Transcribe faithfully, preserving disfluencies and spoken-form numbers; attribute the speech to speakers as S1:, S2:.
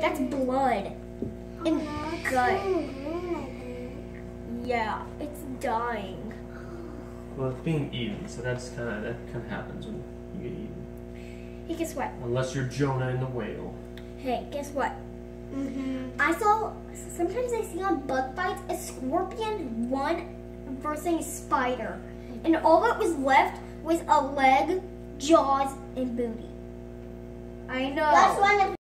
S1: That's blood. And gut. Yeah, it's dying.
S2: Well, it's being eaten, so that's kind of that kind of happens when you get eaten.
S1: Hey, guess what?
S2: Unless you're Jonah and the whale.
S1: Hey, guess what?
S3: Mm-hmm.
S1: I saw, sometimes I see on bug bites, a scorpion won versus a spider. And all that was left was a leg, jaws, and booty. I know.
S3: That's one of